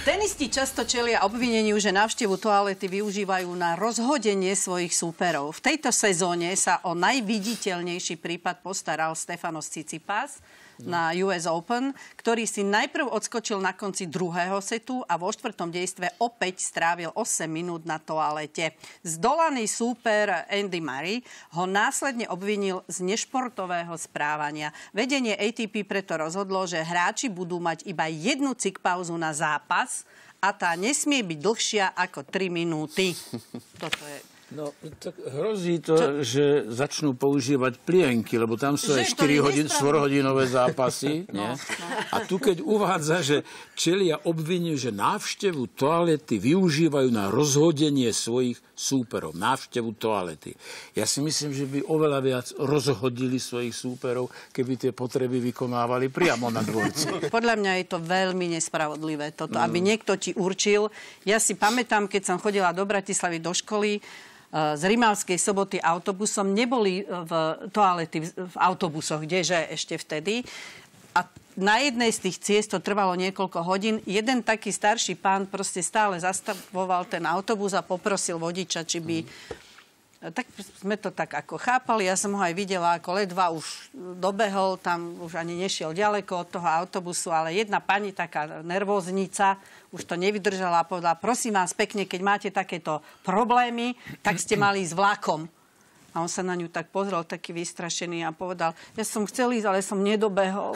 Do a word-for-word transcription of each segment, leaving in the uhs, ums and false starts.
Tenisti často čelia obvineniu, že návštevu toalety využívajú na rozhodenie svojich súperov. V tejto sezóne sa o najviditeľnejší prípad postaral Stefanos Tsitsipas na ú es Open, ktorý si najprv odskočil na konci druhého setu a vo štvrtom dejstve opäť strávil osem minút na toalete. Zdolaný súper Andy Murray ho následne obvinil z nešportového správania. Vedenie á té pé preto rozhodlo, že hráči budú mať iba jednu cikpauzu na zápas a tá nesmie byť dlhšia ako tri minúty. Toto je... No, tak hrozí to, Čo? že začnú používať plienky, lebo tam sú aj štyri hodin, štvorhodinové zápasy. No, nie? No. A tu, keď uvádza, že čelia obvinujú, že návštevu toalety využívajú na rozhodenie svojich súperov. Návštevu toalety. Ja si myslím, že by oveľa viac rozhodili svojich súperov, keby tie potreby vykonávali priamo na dvorci. Podľa mňa je to veľmi nespravodlivé toto, aby niekto ti určil. Ja si pamätám, keď som chodila do Bratislavy do školy, z Rimavskej Soboty autobusom, neboli v toalety v autobusoch, kdeže ešte vtedy. A na jednej z tých ciest to trvalo niekoľko hodín. Jeden taký starší pán proste stále zastavoval ten autobus a poprosil vodiča, či by... Tak sme to tak ako chápali. Ja som ho aj videla, ako ledva už dobehol, tam už ani nešiel ďaleko od toho autobusu, ale jedna pani, taká nervóznica, už to nevydržala a povedala, prosím vás pekne, keď máte takéto problémy, tak ste mali ísť vlakom. A on sa na ňu tak pozrel, taký vystrašený a povedal, ja som chcel ísť, ale som nedobehol.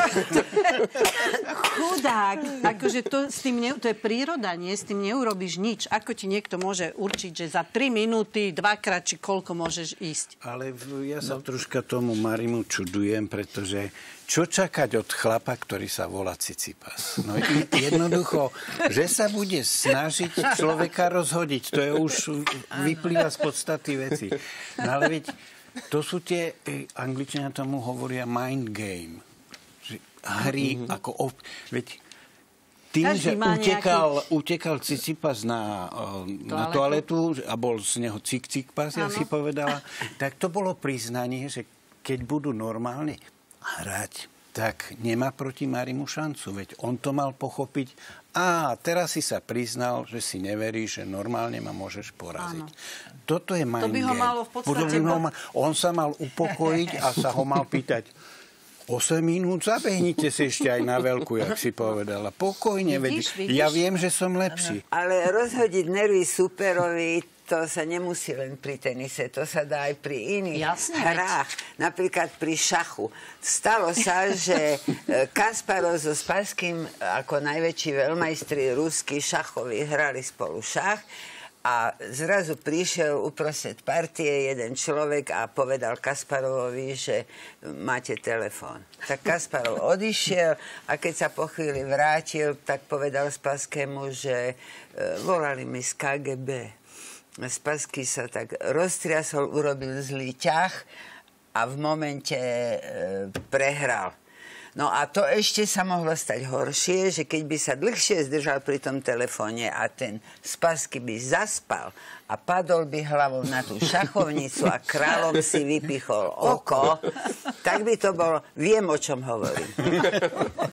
Chudák. Akože to, s tým ne, to je príroda, nie? S tým neurobíš nič. Ako ti niekto môže určiť, že za tri minúty, dvakrát, či koľko môžeš ísť? Ale ja sa no. troška tomu Marimu čudujem, pretože čo čakať od chlapa, ktorý sa volá Tsitsipas? No jednoducho, že sa bude snažiť človeka rozhodiť, to je už vyplýva z podstaty veci. No ale veď, to sú tie, Angličania tomu hovoria mind game. Hry mm-hmm. ako... Op, veď, tým, Každý že utekal, nejaký... utekal Tsitsipas na, na toaletu a bol z neho cik-cik-pas, ja si povedala, tak to bolo priznanie, že keď budú normálne hrať, tak nemá proti Marimu šancu. Veď on to mal pochopiť. A teraz si sa priznal, že si neveríš, že normálne ma môžeš poraziť. Áno. Toto je mind To by ho game. malo v podstate... Ho ma... On sa mal upokojiť a sa ho mal pýtať osem minút, zabehnite si ešte aj na veľkú, jak si povedala. Pokojne, vidíš, veď vidíš? Ja viem, že som lepší. Ale rozhodiť nervy superovi, to sa nemusí len pri tenise, to sa dá aj pri iných Jasne, hrách. Veď. Napríklad pri šachu. Stalo sa, že Kasparov so Sparským ako najväčší veľmajstri ruskí šachoví hrali spolu šach a zrazu prišiel uprostred partie jeden človek a povedal Kasparovovi, že máte telefón. Tak Kasparov odišiel a keď sa po chvíli vrátil, tak povedal Spasskému, že volali mi z ká gé bé. Spassky sa tak roztriasol, urobil zlý ťah a v momente e, prehral. No a to ešte sa mohlo stať horšie, že keď by sa dlhšie zdržal pri tom telefóne a ten Spassky by zaspal a padol by hlavou na tú šachovnicu a kráľom si vypichol oko, tak by to bolo, viem, o čom hovorím.